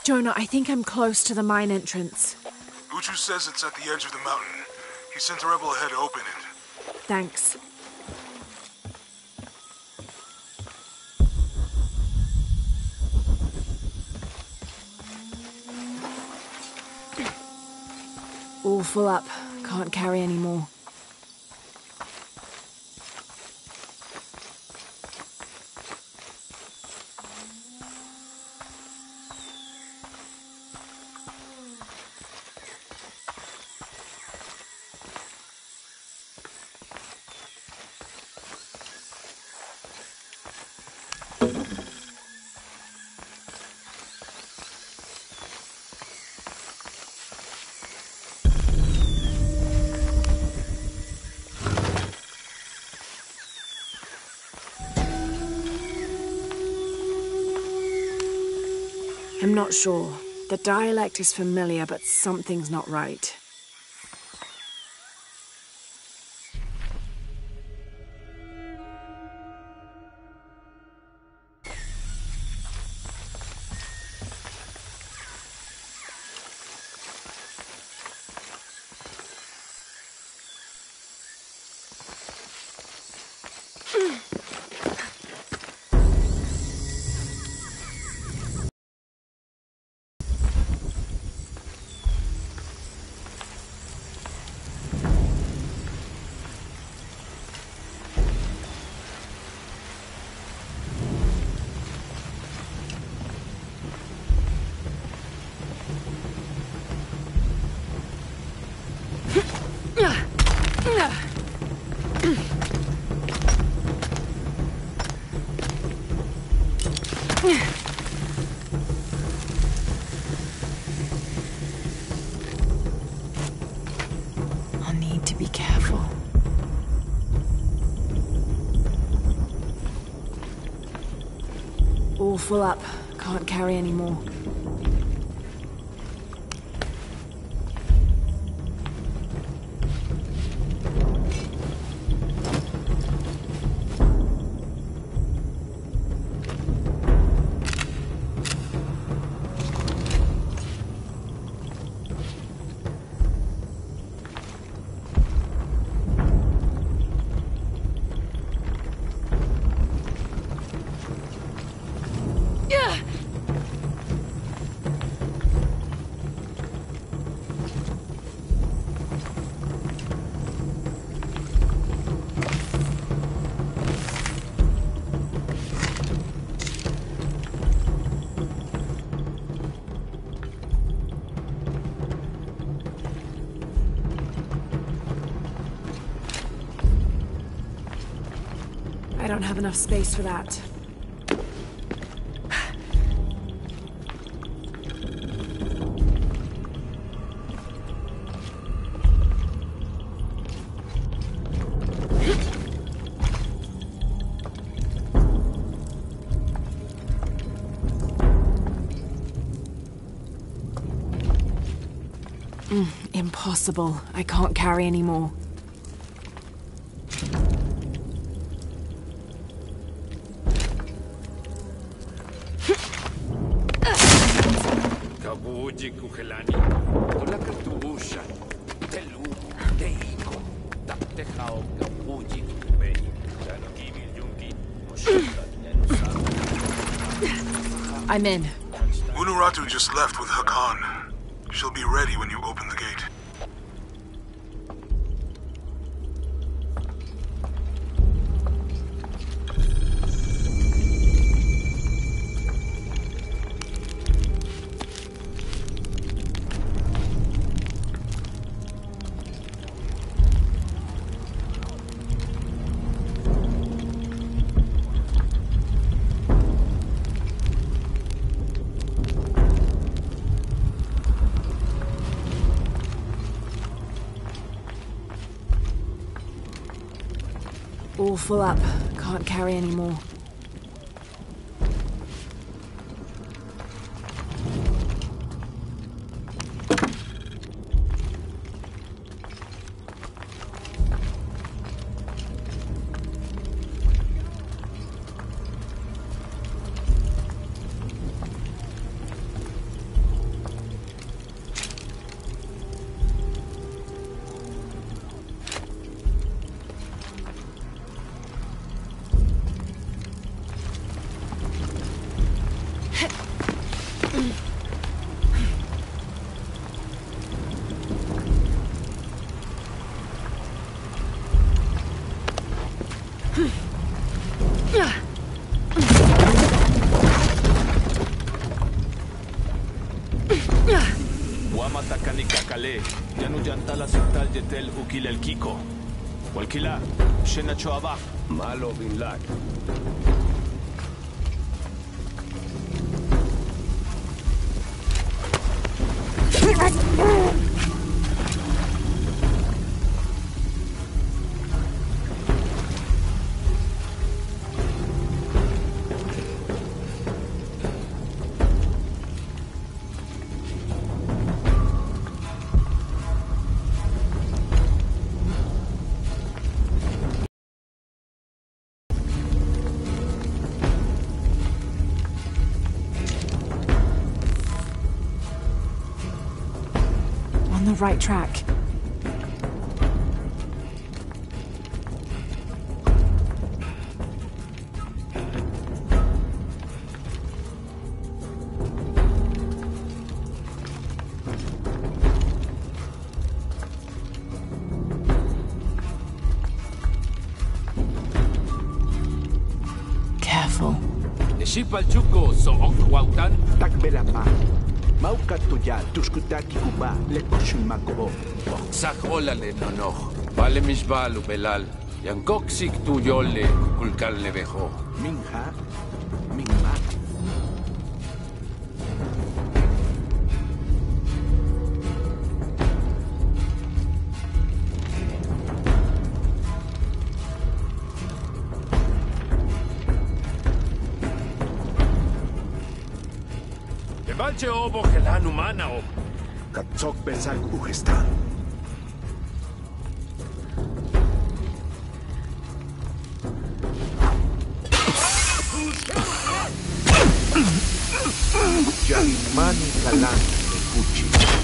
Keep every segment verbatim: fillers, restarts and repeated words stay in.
Jonah, I think I'm close to the mine entrance. Uchu says it's at the edge of the mountain. He sent a rebel ahead to open it. Thanks. All full up. Can't carry any more. I'm not sure. The dialect is familiar, but something's not right. I'll need to be careful. All full up. Can't carry any more. I don't have enough space for that. Mm, impossible. I can't carry any more. I'm in. Unuratu just left with Hakan. She'll be ready when you open the gate. All full up. Can't carry any more. Ukil el Kiko. Walkila, Shena Choaba. Malo bin Lad. On the right track. Careful. Shipal Chuko so Okwautan. Takbelama. Mauka tuya, tuskutaki kuba, lekoshun makobo. Sakolale no no. Vale misbalu belal. Yankoksik tu yole kulkal nevejo. Minha, minma. Valche obo que la humana o. Katsok besak ugestan. Yalimani kalan kuchi.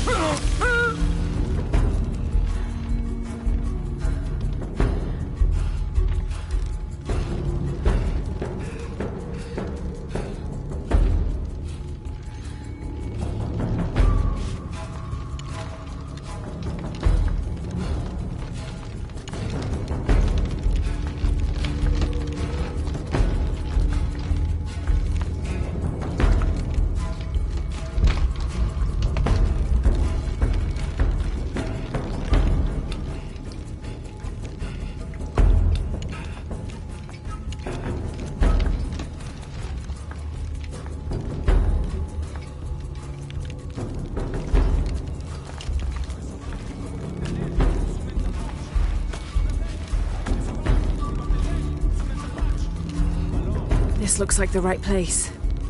This looks like the right place.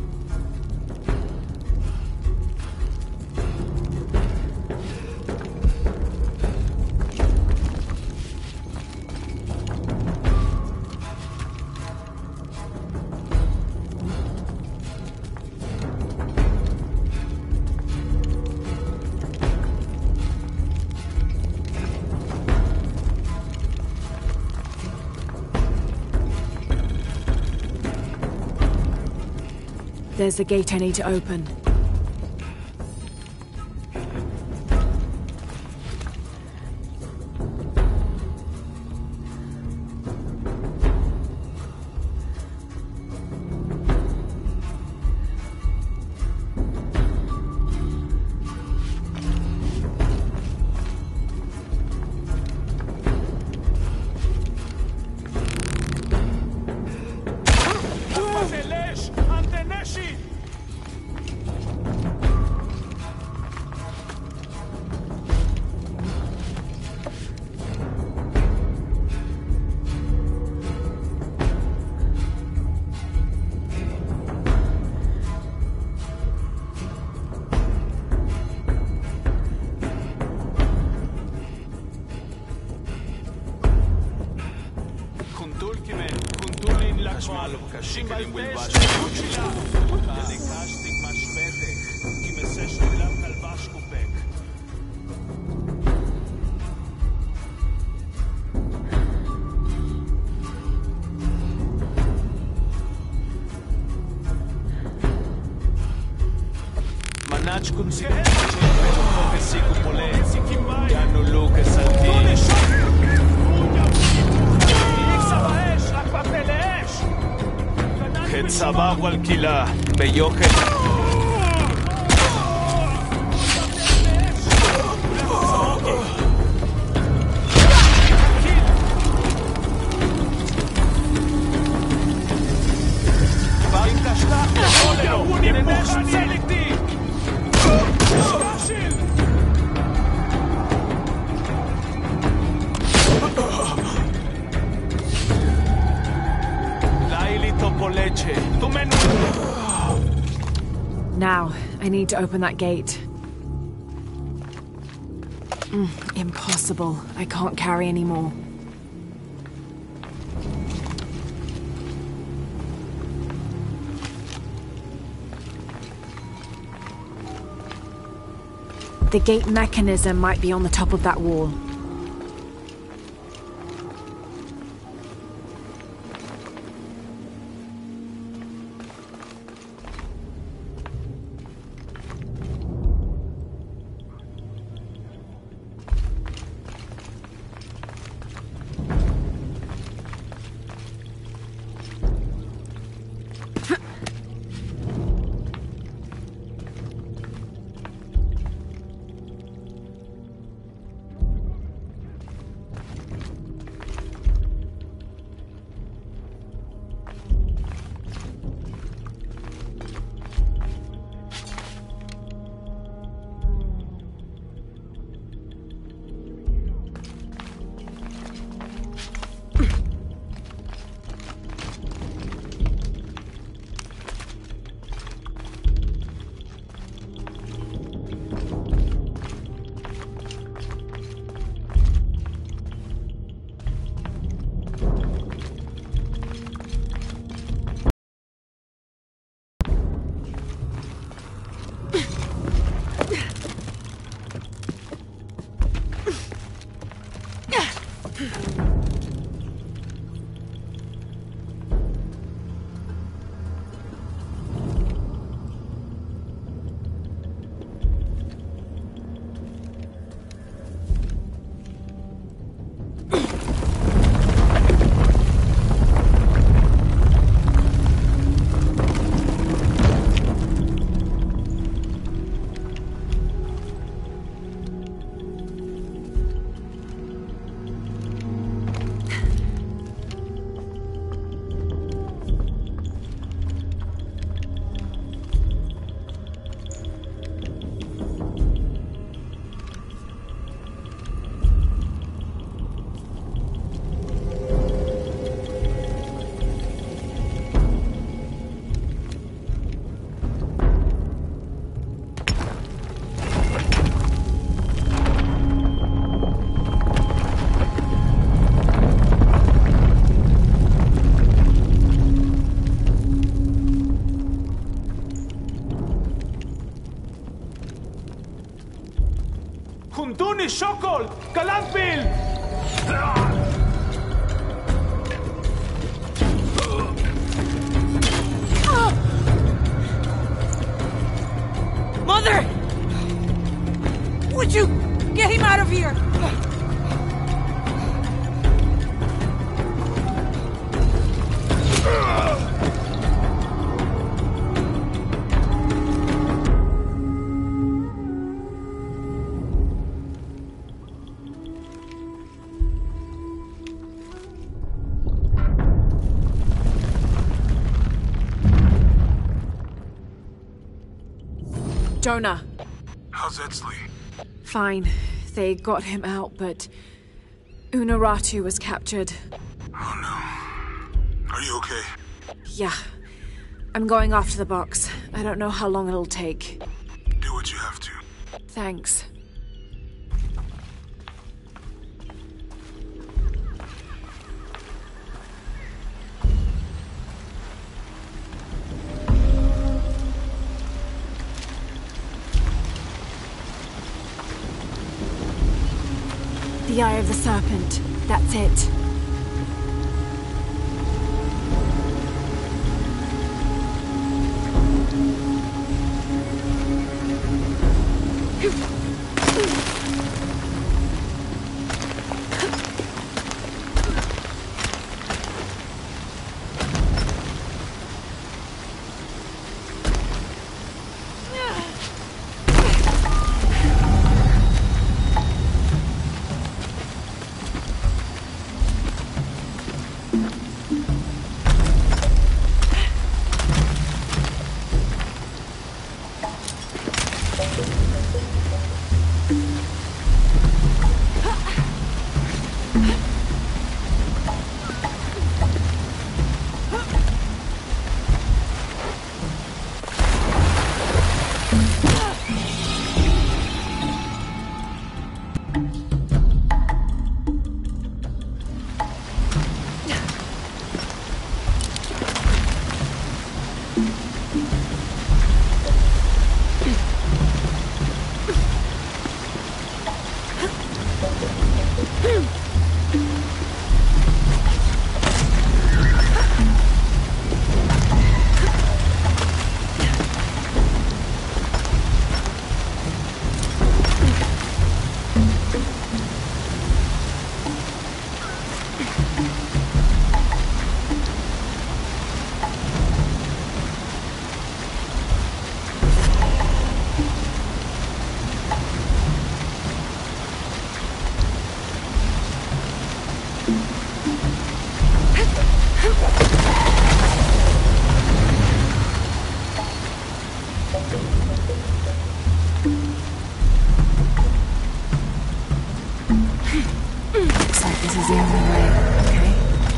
There's the gate I need to open. צבא ולקילה ביוקר. men! Now, I need to open that gate. Mm, impossible. I can't carry any more. The gate mechanism might be on the top of that wall. Huntuni Shokol! Kalanpil! Mother! Would you get him out of here? Jonah. How's Etzli? Fine. They got him out, but Unuratu was captured. Oh no. Are you okay? Yeah. I'm going after the box. I don't know how long it'll take. Do what you have to. Thanks. The Eye of the Serpent. That's it. Looks like this is the only way, okay?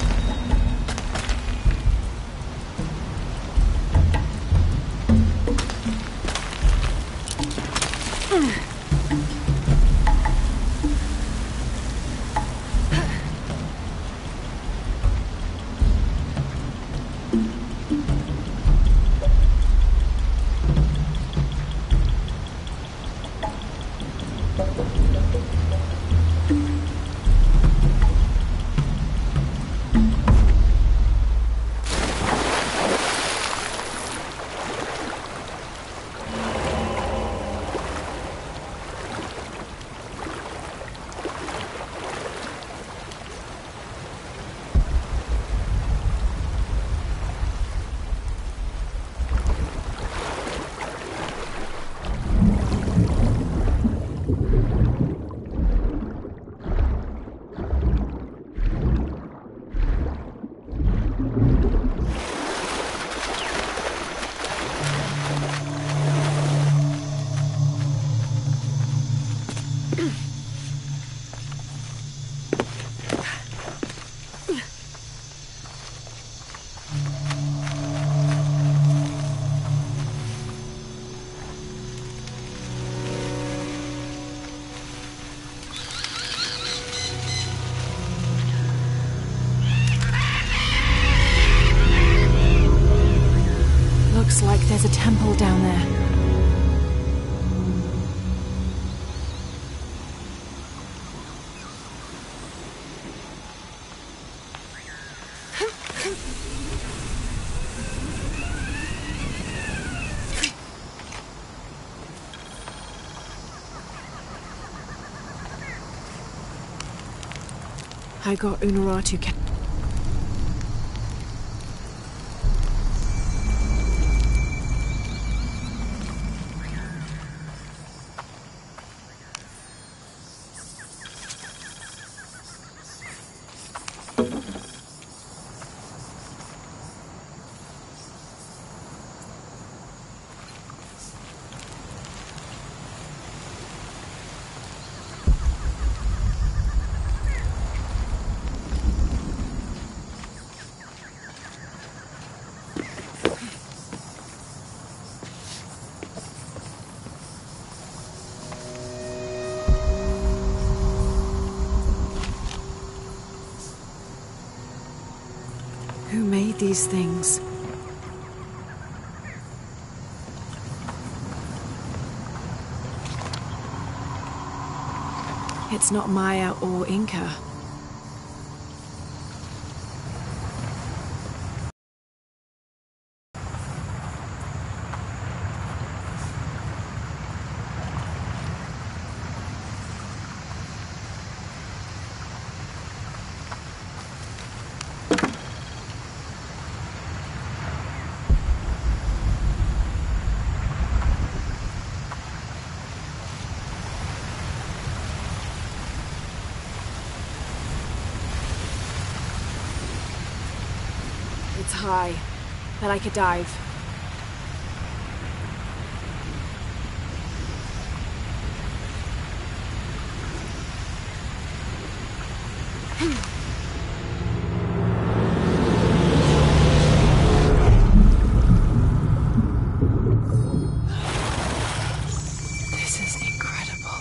Looks like there's a temple down there. I got Unuratu. Ca- Who made these things? It's not Maya or Inca. It's high, but I could dive. This is incredible.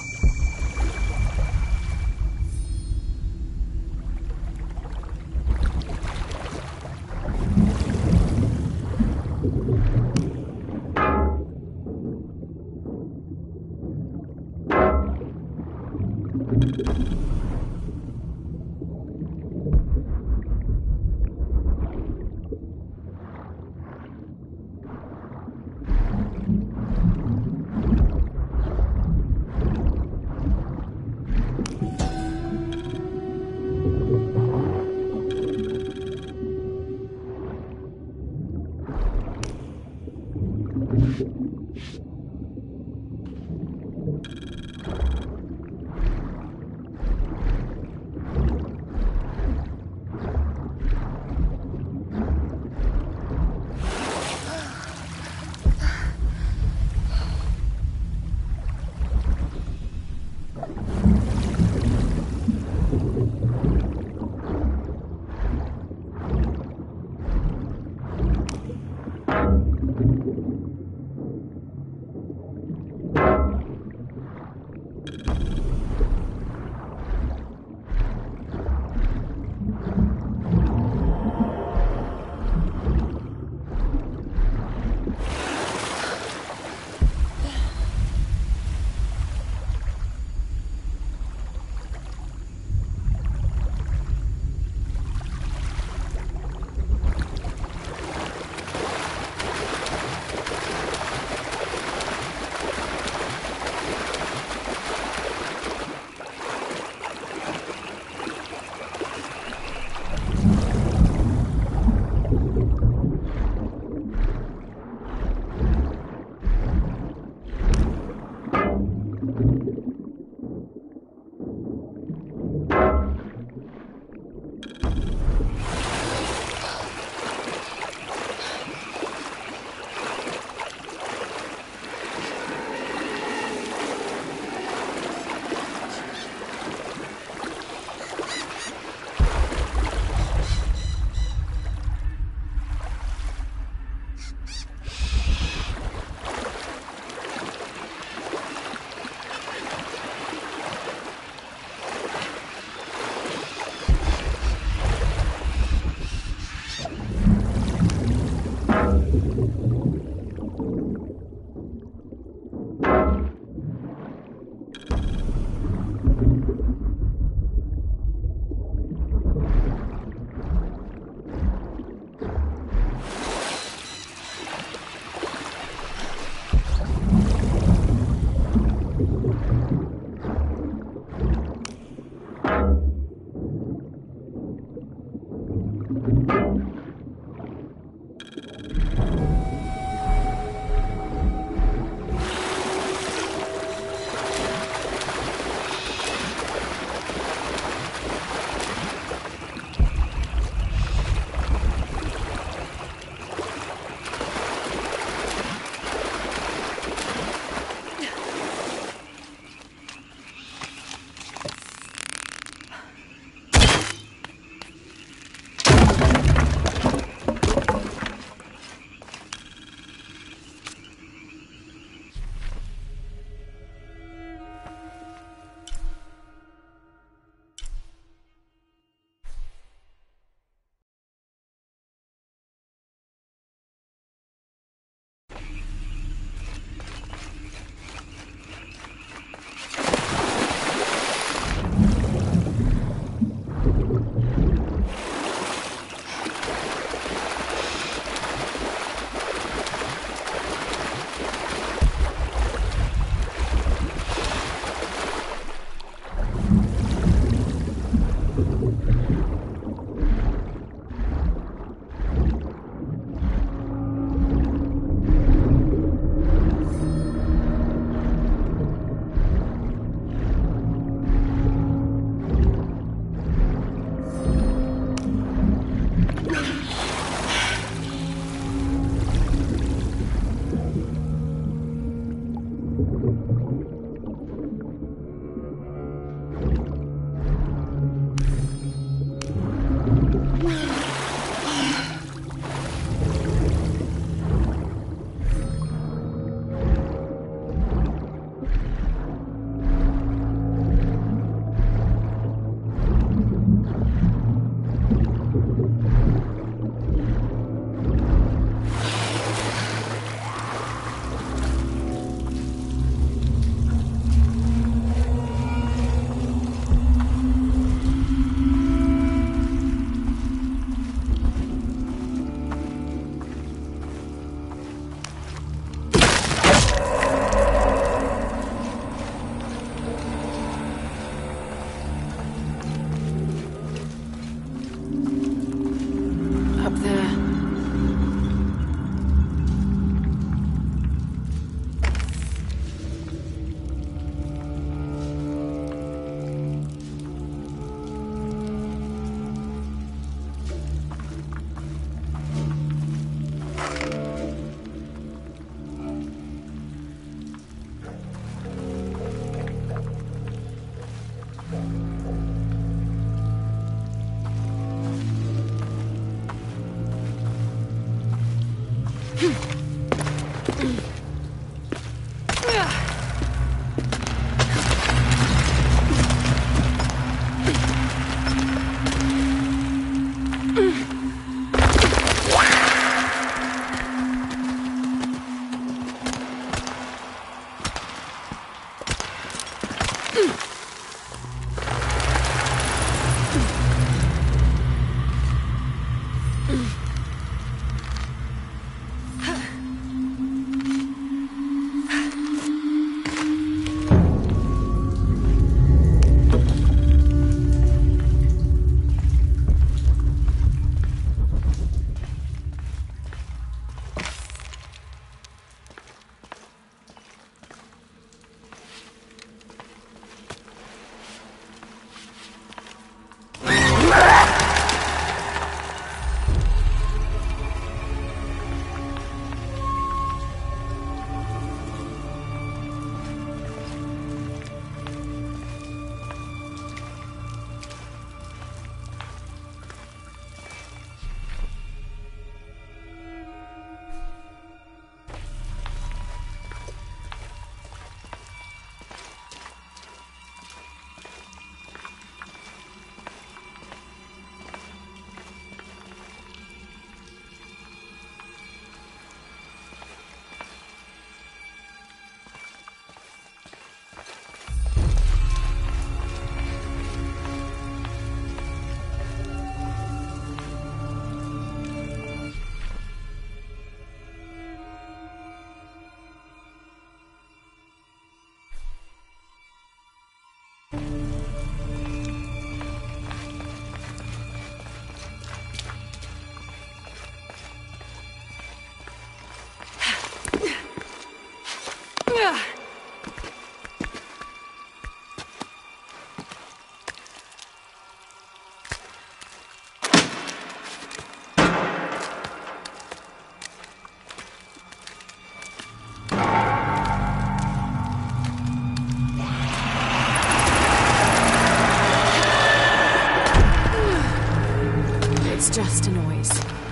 Just a noise.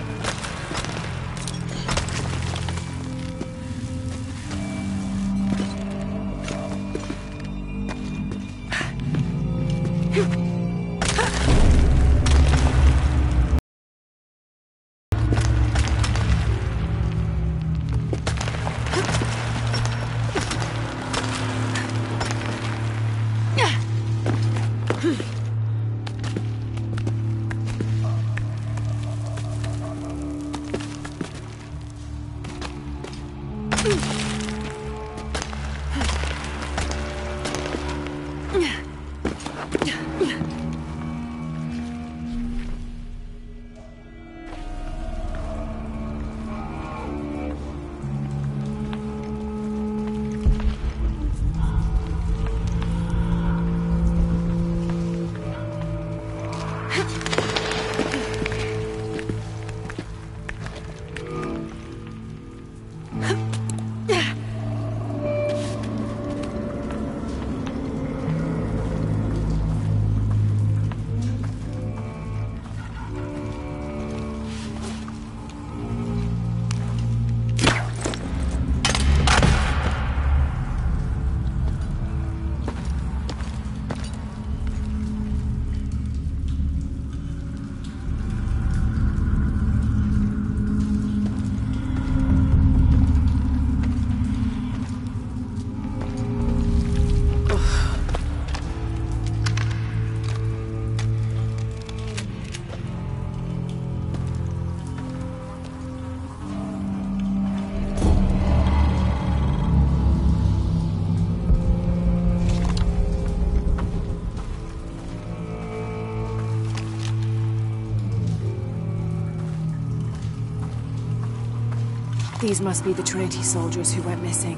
These must be the Trinity soldiers who went missing.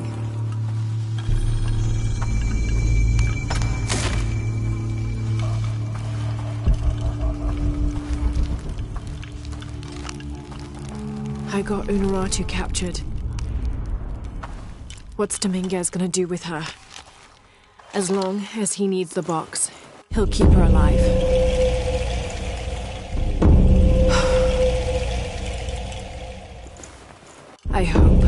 I got Unuratu captured. What's Dominguez gonna do with her? As long as he needs the box, he'll keep her alive. I hope.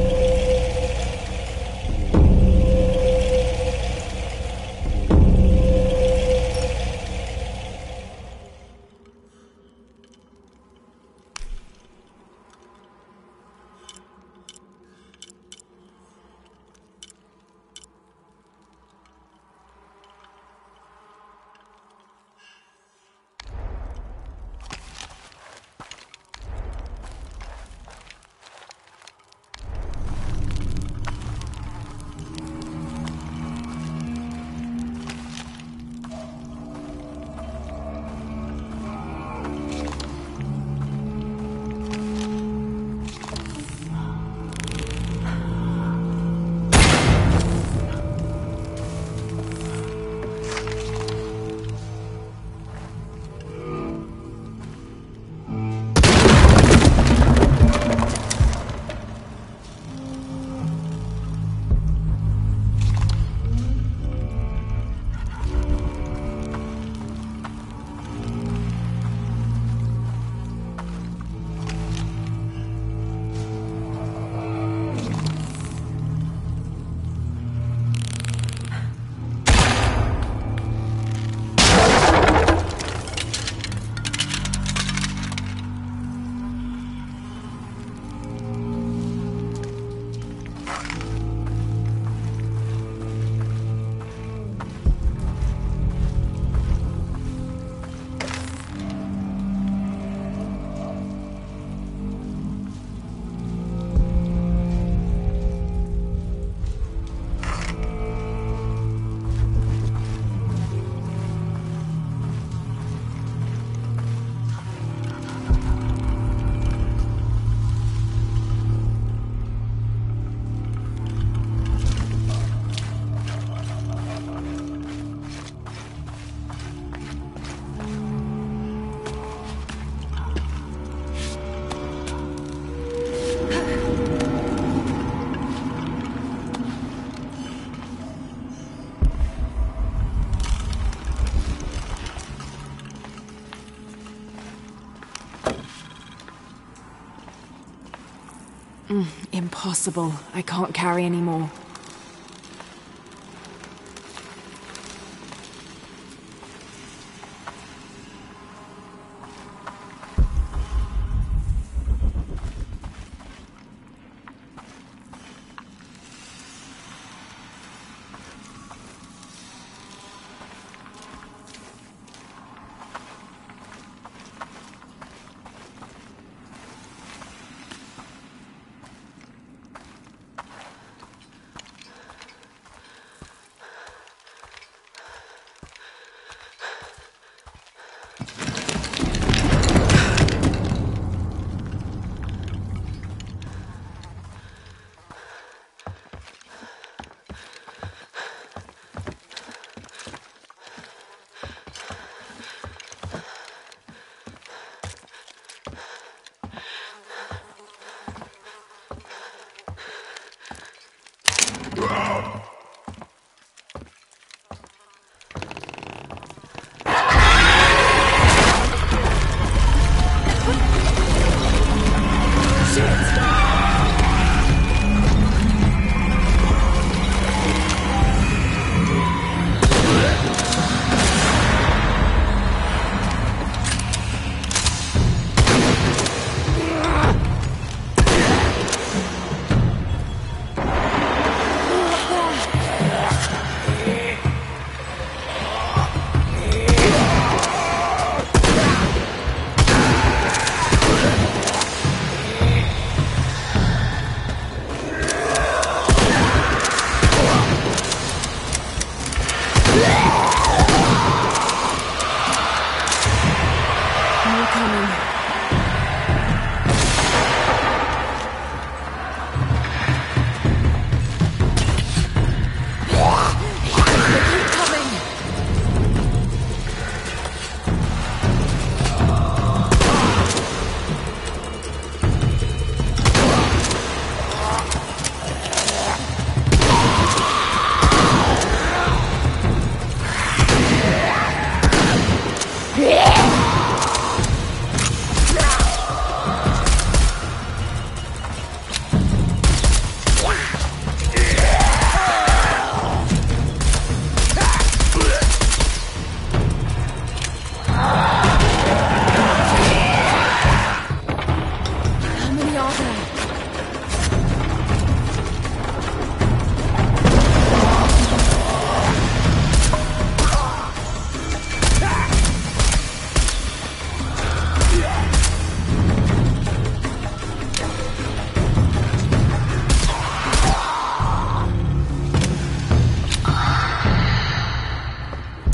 Mm, impossible. I can't carry anymore.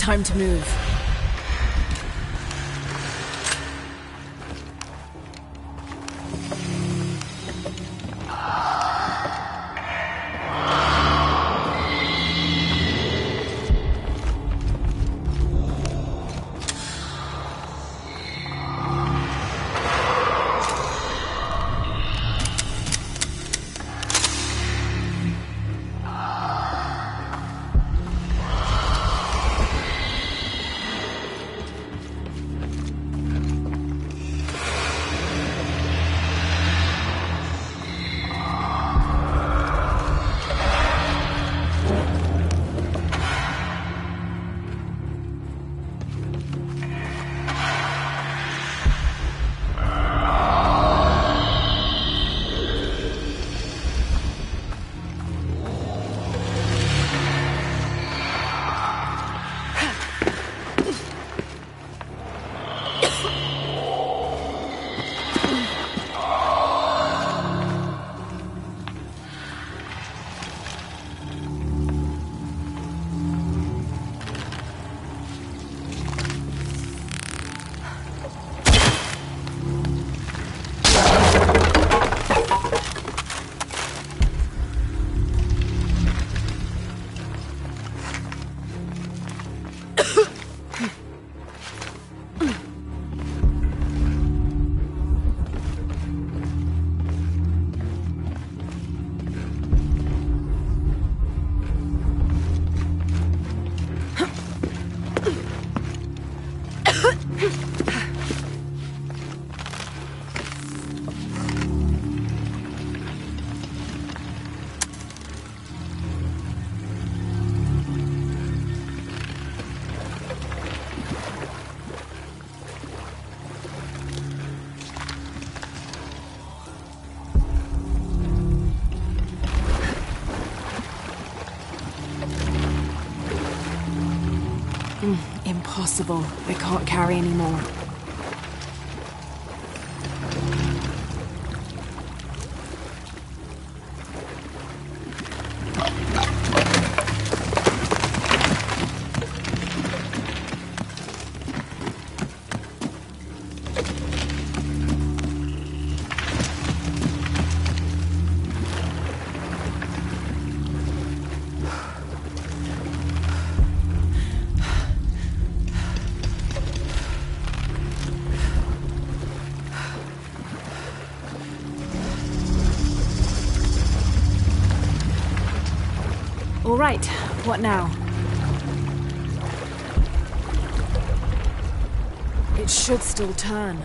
Time to move. Impossible. I can't carry anymore. All right, what now? It should still turn.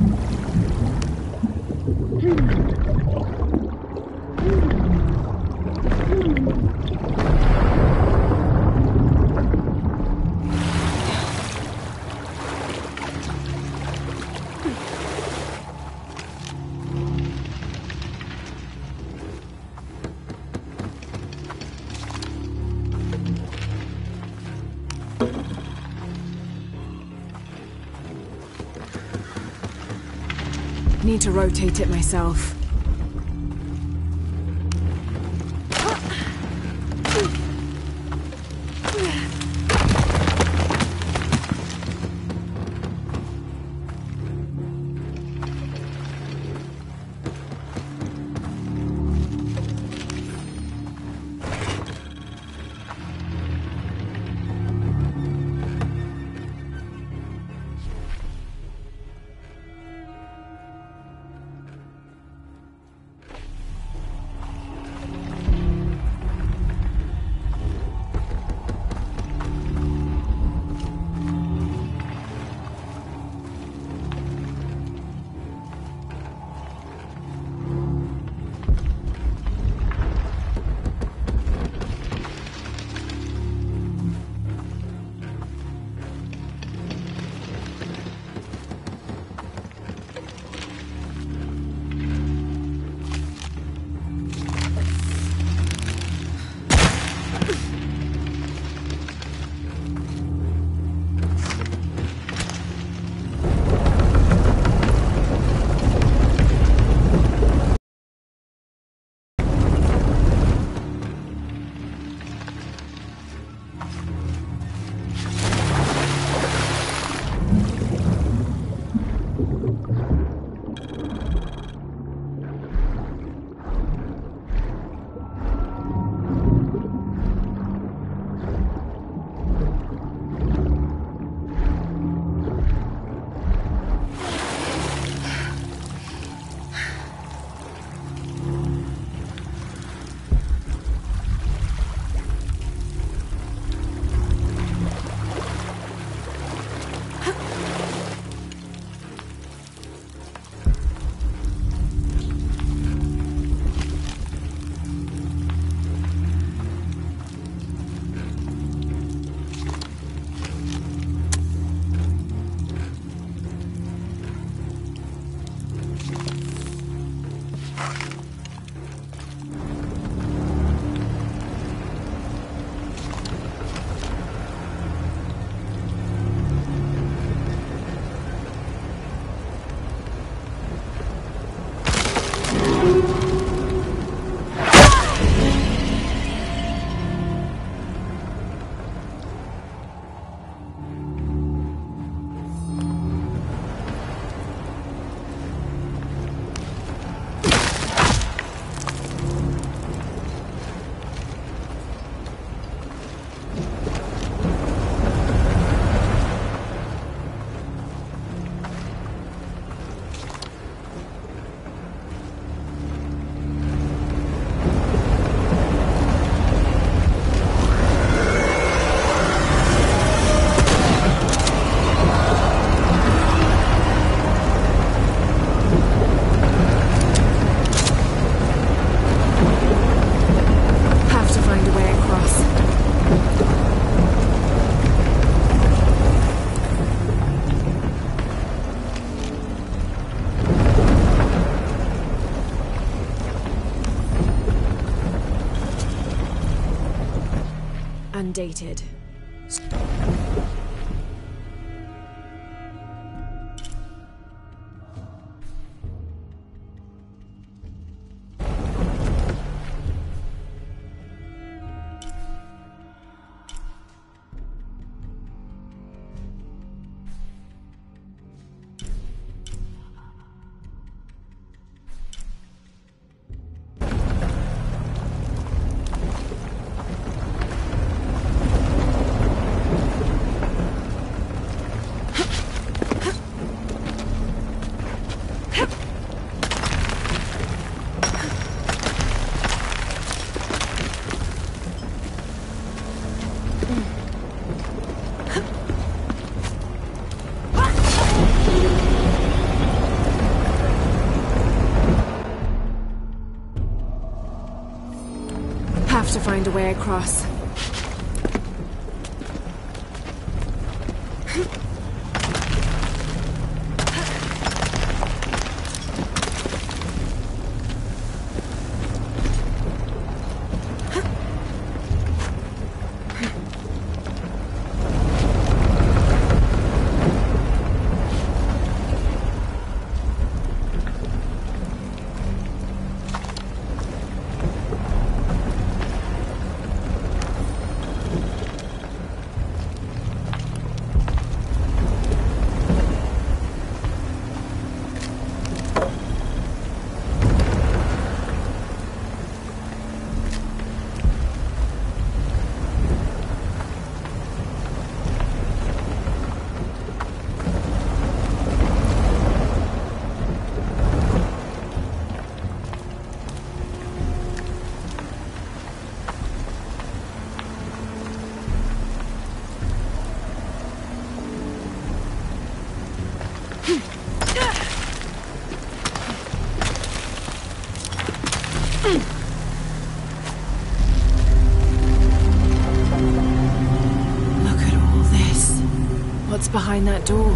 Need to rotate it myself. Undated. Have to find a way across. Look at all this. What's behind that door?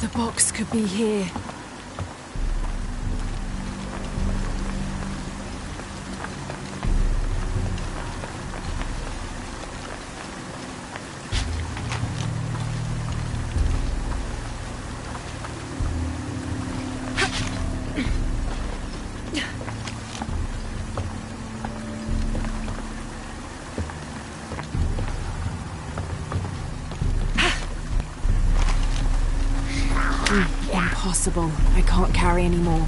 The box could be here. Impossible. I can't carry any more.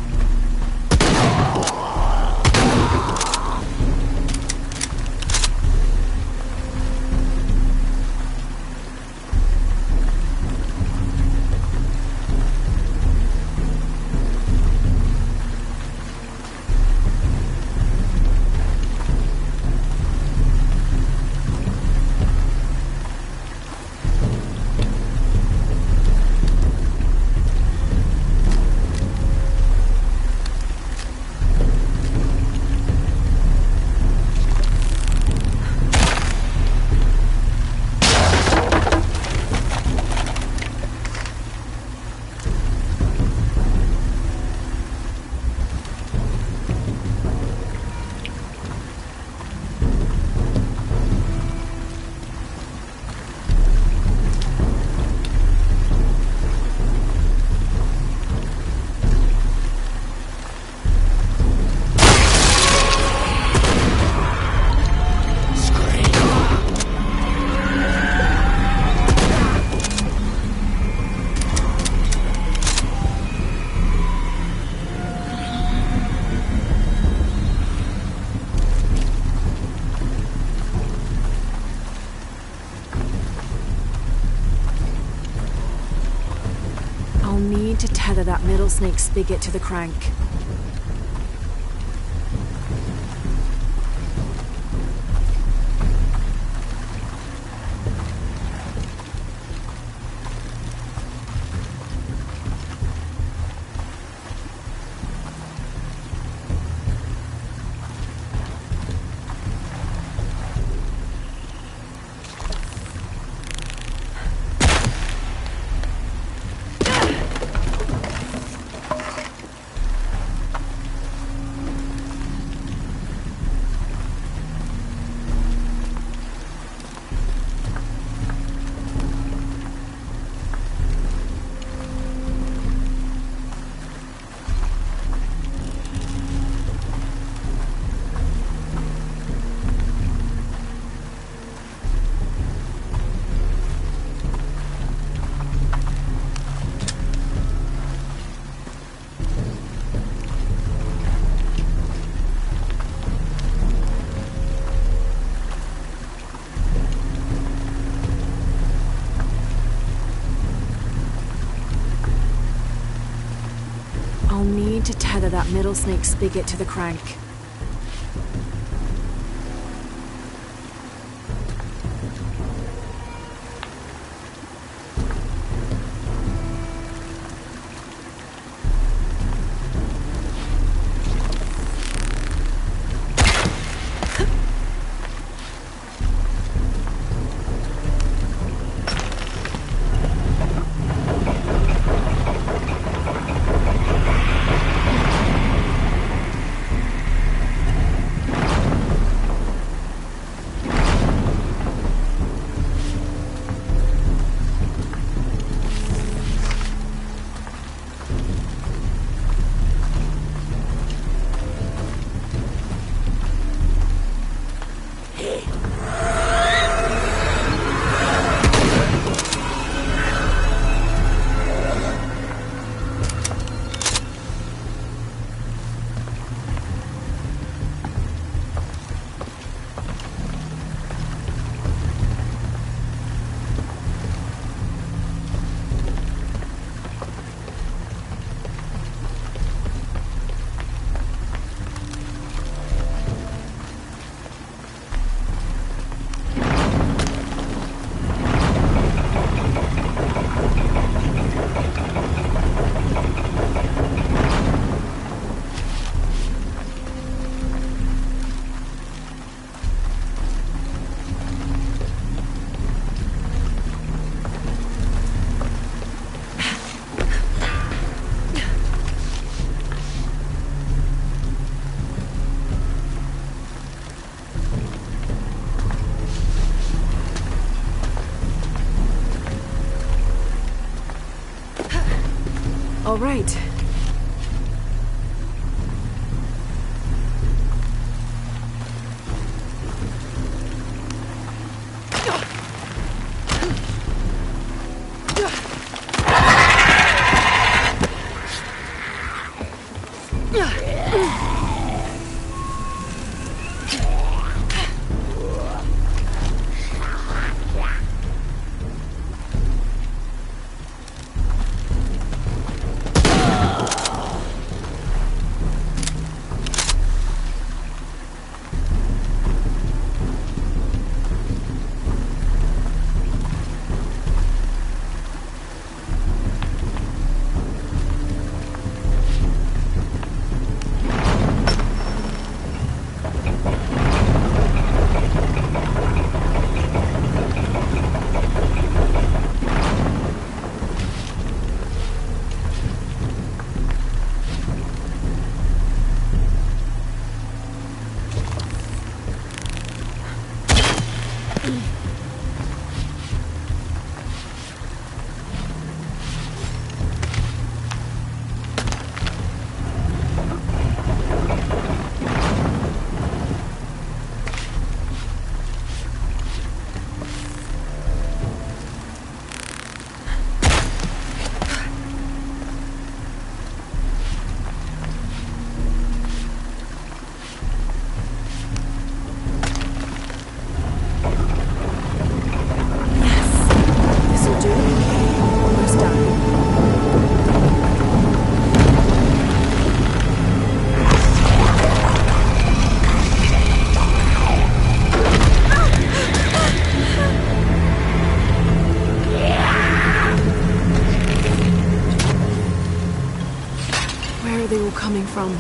Need to tether that middle snake spigot to the crank. I'll need to tether that middle snake spigot to the crank. All right. Coming from.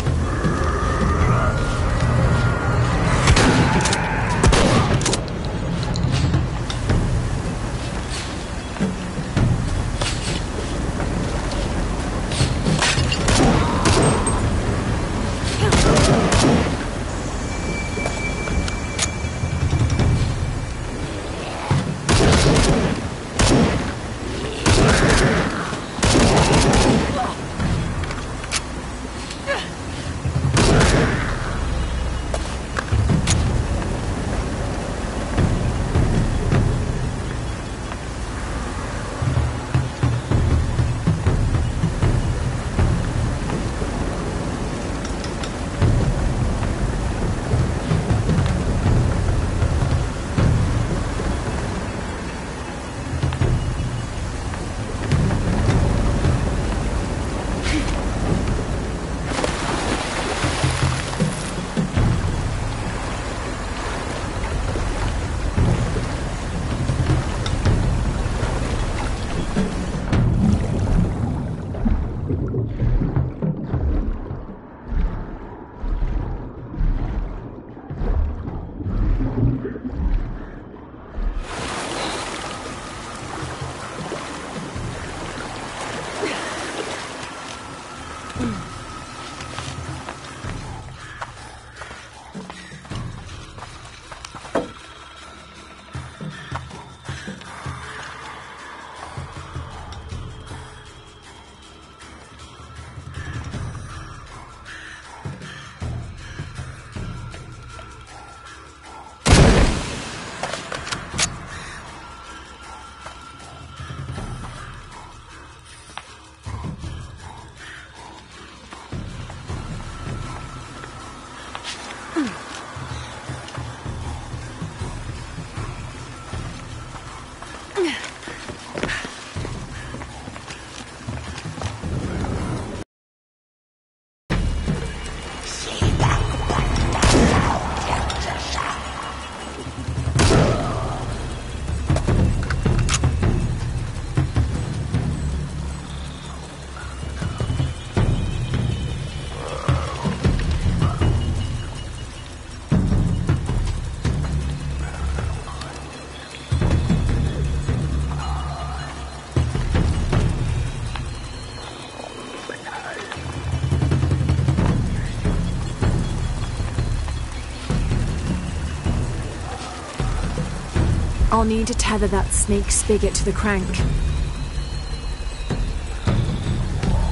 I'll need to tether that snake spigot to the crank.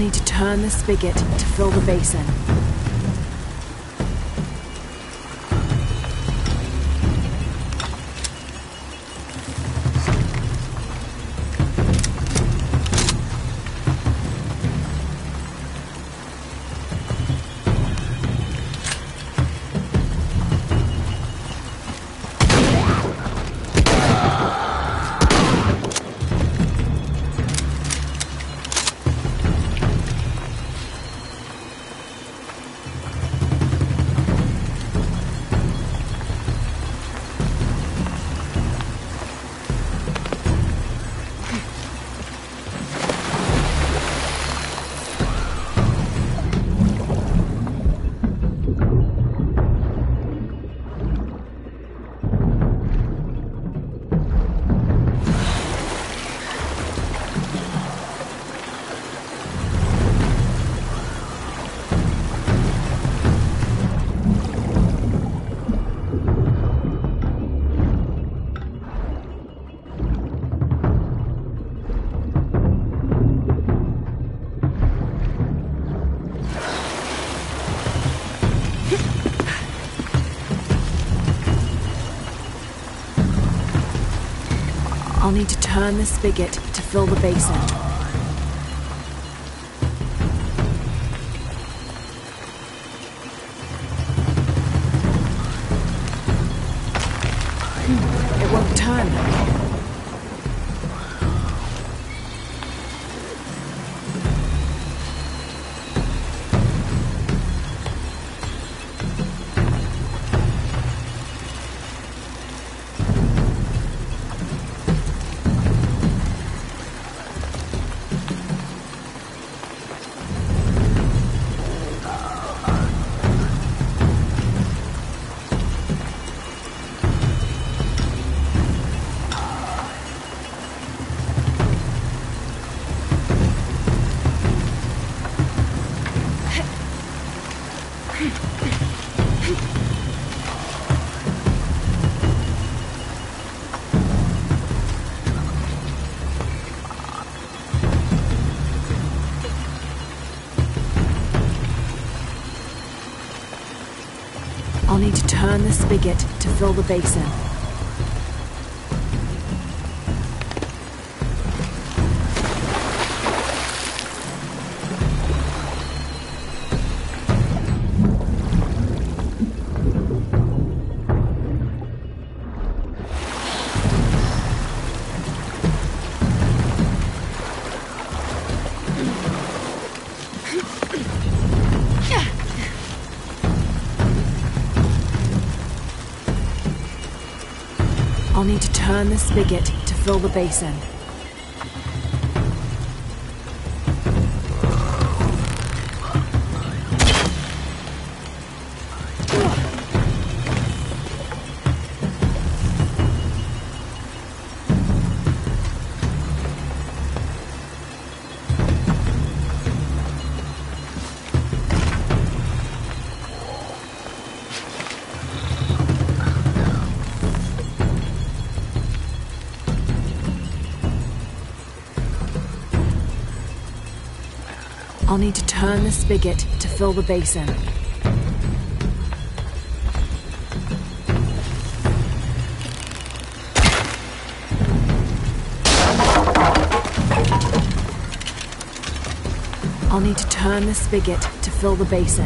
need to turn the spigot to fill the basin. I'll need to turn the spigot to fill the basin. It won't turn. I'll need to turn the spigot to fill the basin. I'll need to turn the spigot to fill the basin. I'll need to turn the spigot to fill the basin. I'll need to turn the spigot to fill the basin.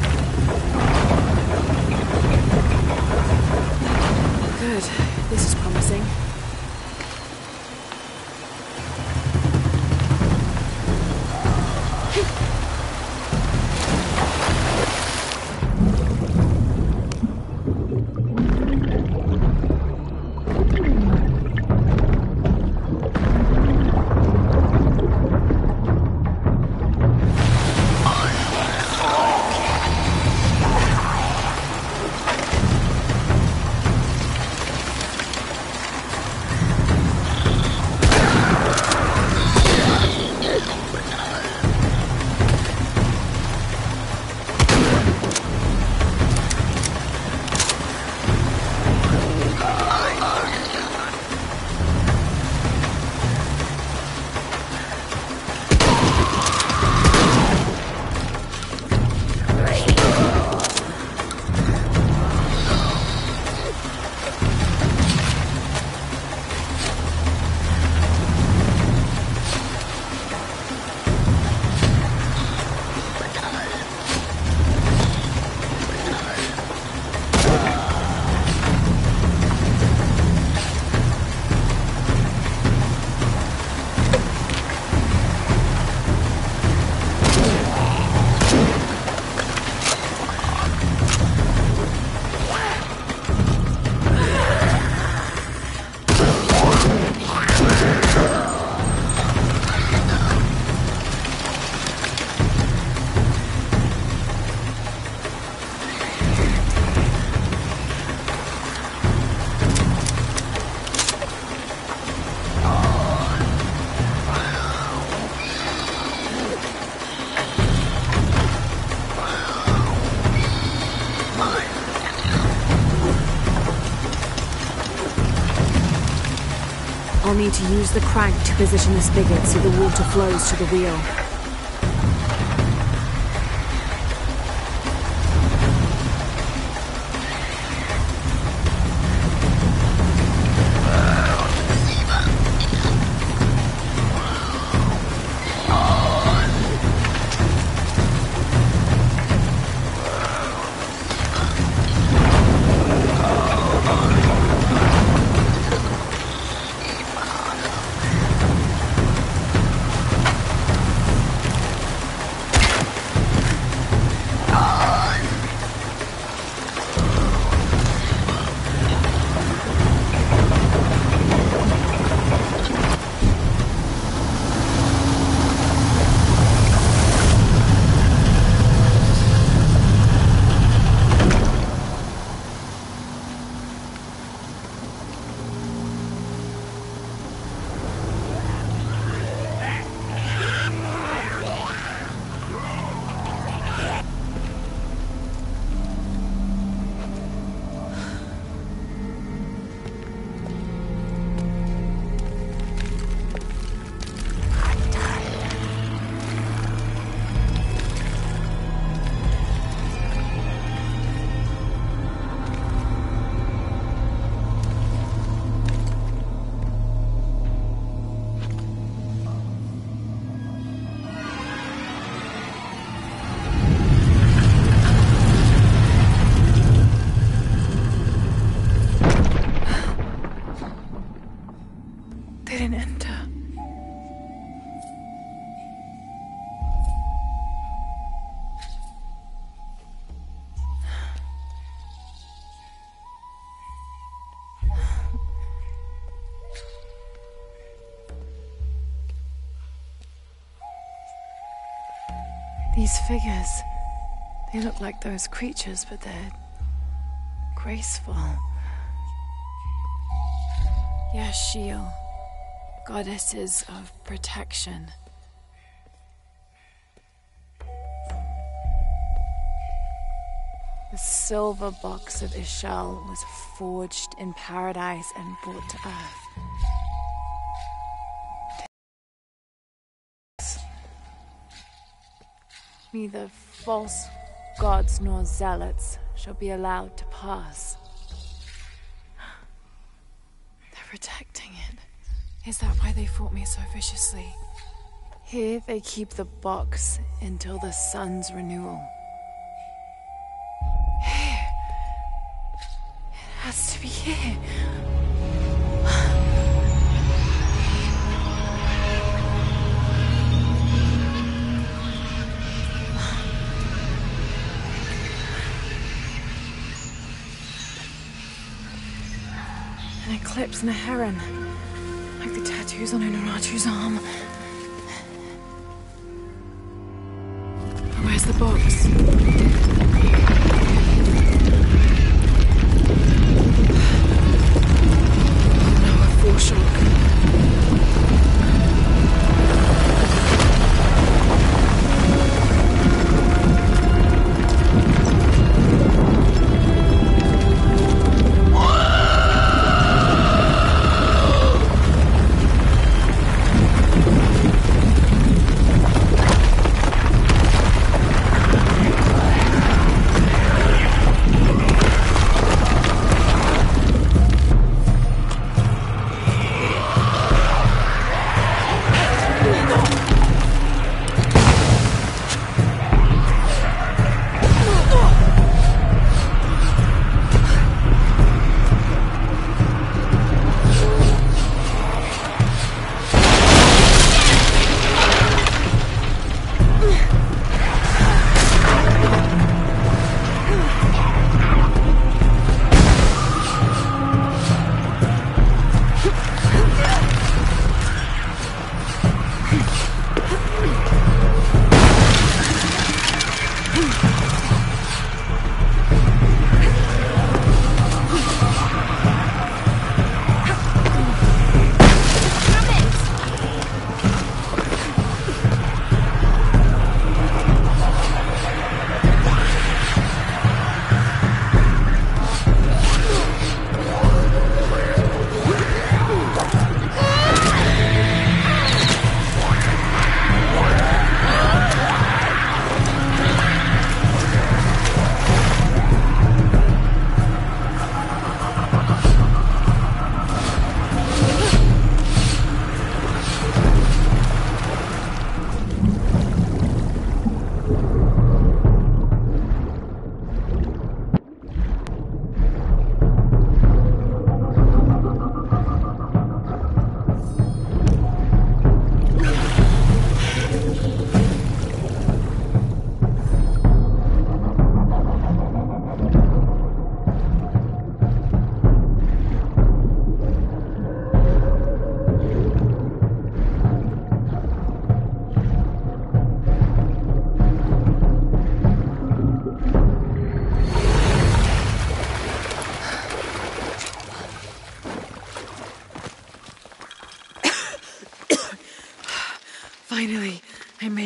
This is promising. I'll need to use the crank to position the spigot so the water flows to the wheel. These figures, they look like those creatures, but they're graceful. Yashil, goddesses of protection. The silver box of Ishal was forged in paradise and brought to earth. Neither false gods nor zealots shall be allowed to pass. They're protecting it. Is that why they fought me so viciously? Here they keep the box until the sun's renewal. Here. It has to be here. An eclipse and a heron, like the tattoos on Unuratu's arm. Where's the box? Now a foreshock.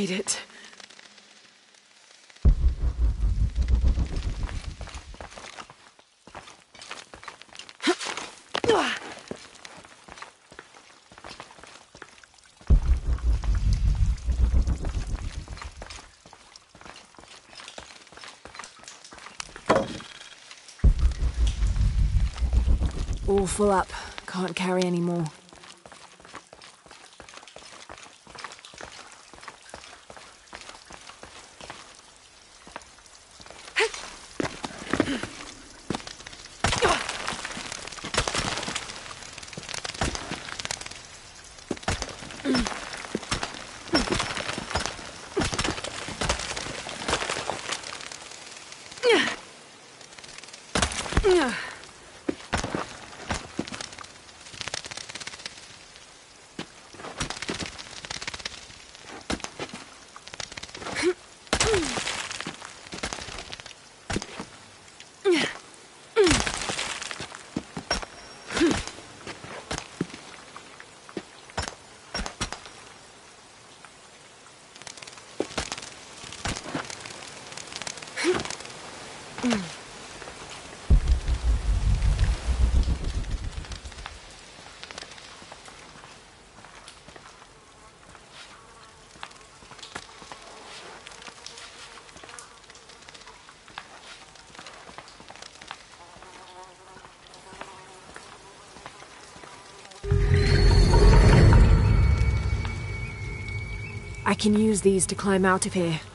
made it. All full up. Can't carry any more. I can use these to climb out of here.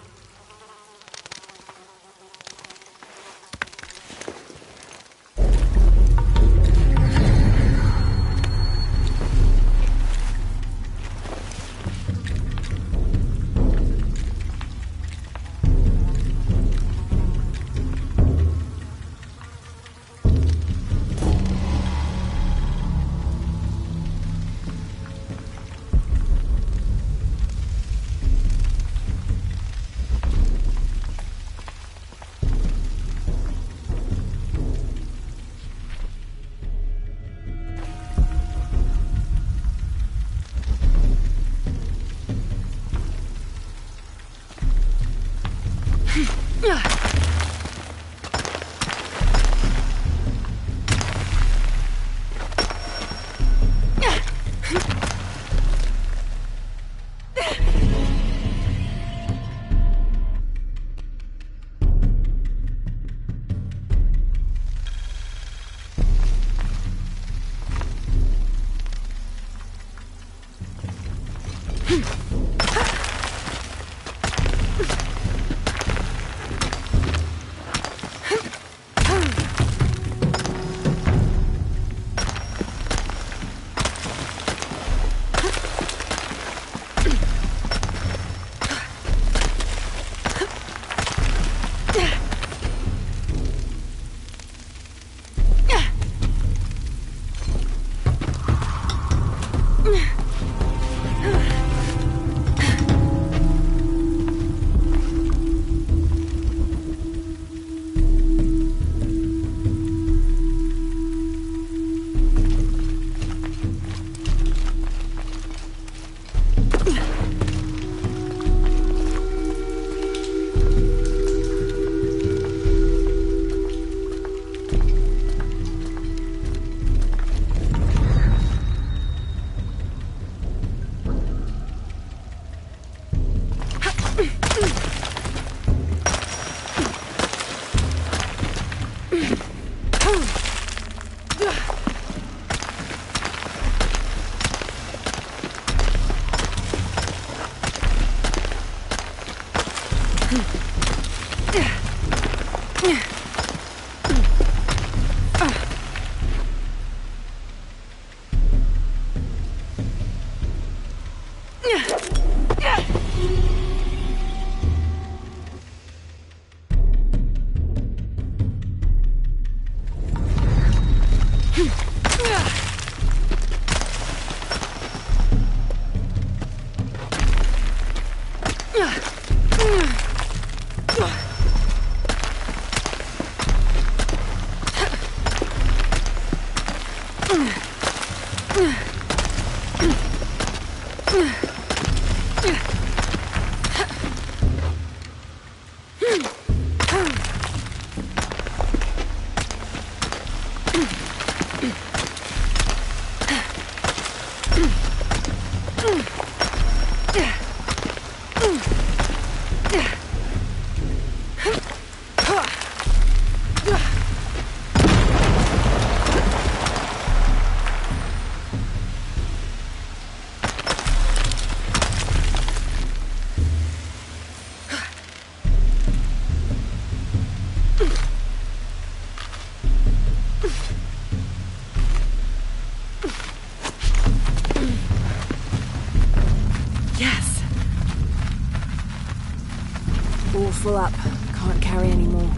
full up. Can't carry any more.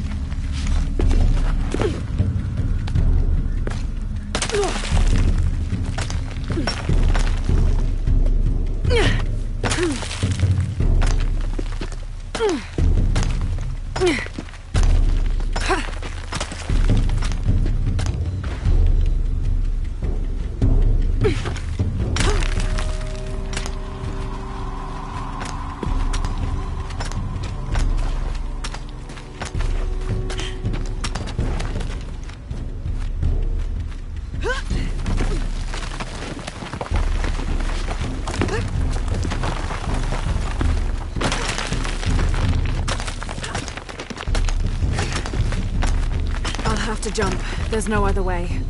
To jump. There's no other way.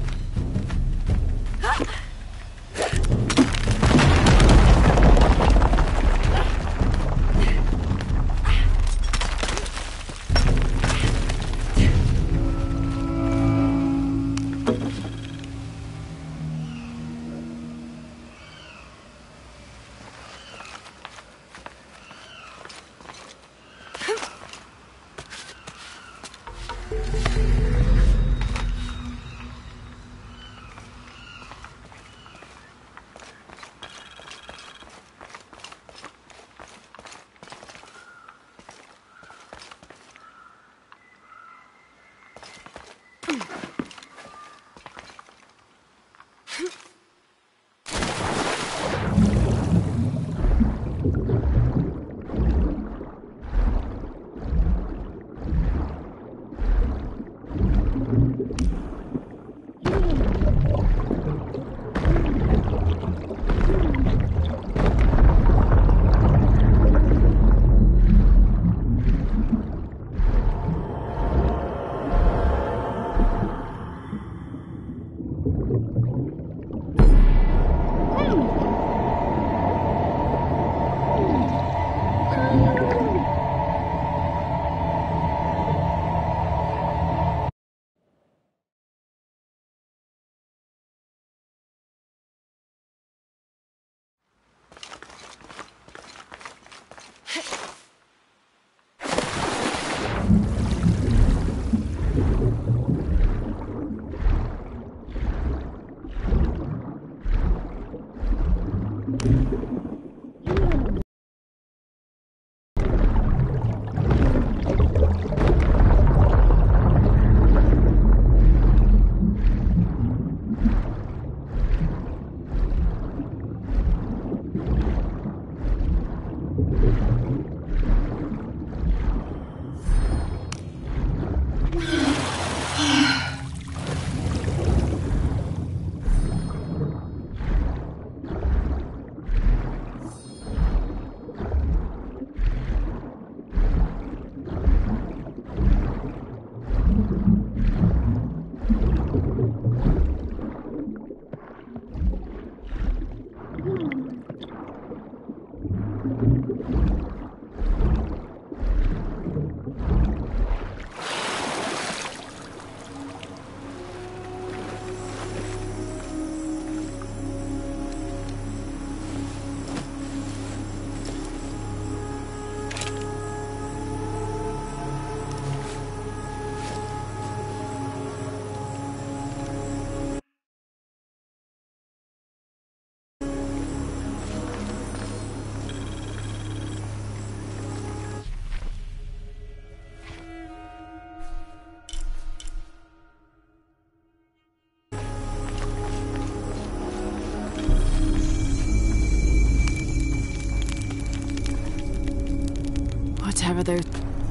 Whatever those...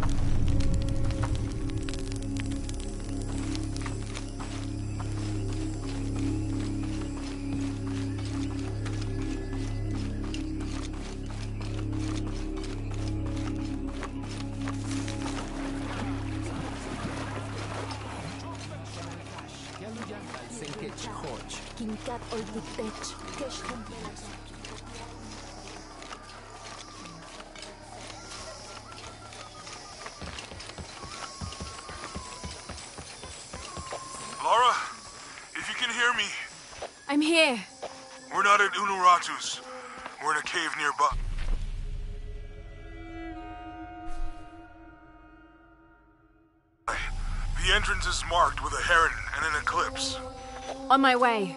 Lara, if you can hear me. I'm here. We're not at Unuratu's. We're in a cave nearby. The entrance is marked with a heron and an eclipse. On my way.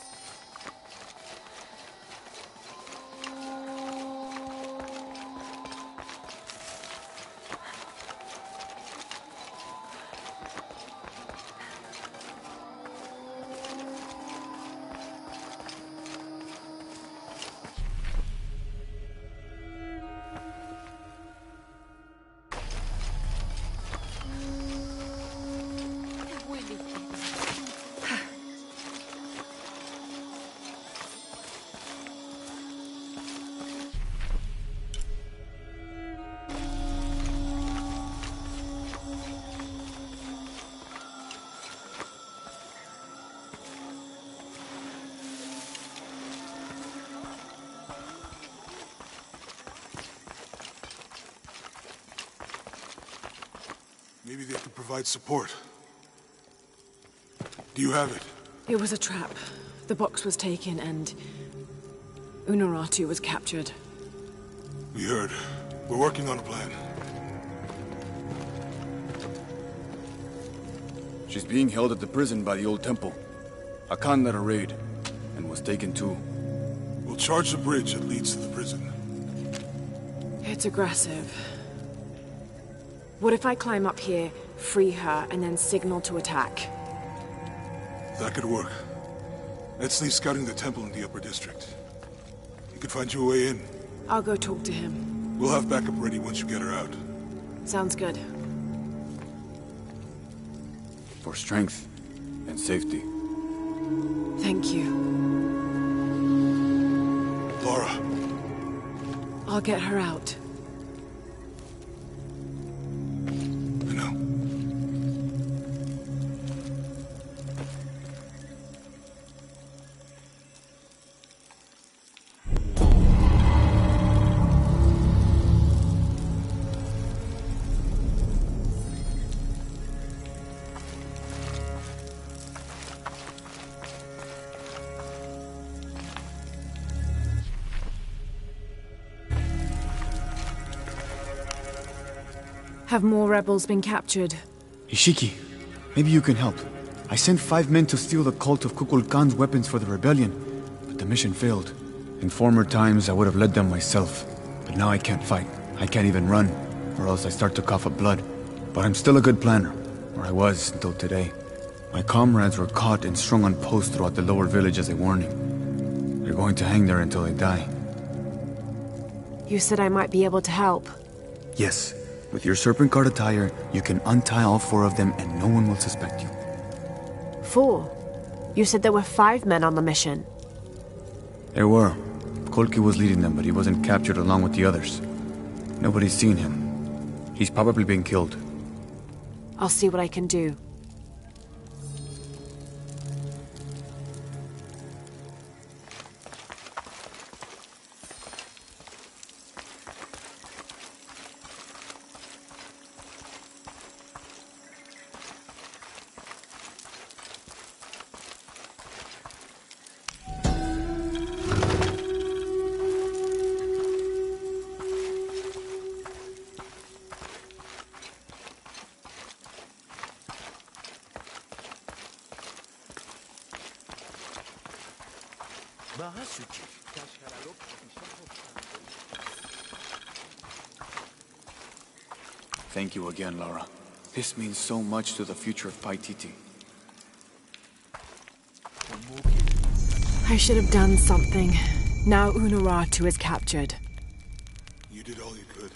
Maybe they could provide support. Do you have it? It was a trap. The box was taken and Unuratu was captured. We heard. We're working on a plan. She's being held at the prison by the old temple. Akan led a raid, and was taken too. We'll charge the bridge that leads to the prison. It's aggressive. What if I climb up here, free her, and then signal to attack? That could work. Let's leave scouting the temple in the upper district. You could find your way in. I'll go talk to him. We'll have backup ready once you get her out. Sounds good. For strength and safety. Thank you. Lara. I'll get her out. I know. Have more rebels been captured? Ishiki, maybe you can help. I sent five men to steal the cult of Kukulkan's weapons for the rebellion, but the mission failed. In former times, I would have led them myself, but now I can't fight. I can't even run, or else I start to cough up blood. But I'm still a good planner, or I was until today. My comrades were caught and strung on posts throughout the lower village as a warning. They're going to hang there until they die. You said I might be able to help. Yes. With your serpent guard attire, you can untie all four of them and no one will suspect you. Four? You said there were five men on the mission. There were. Kolki was leading them, but he wasn't captured along with the others. Nobody's seen him. He's probably been killed. I'll see what I can do. Thank you again, Lara. This means so much to the future of Paititi. I should have done something. Now Unuratu is captured. You did all you could.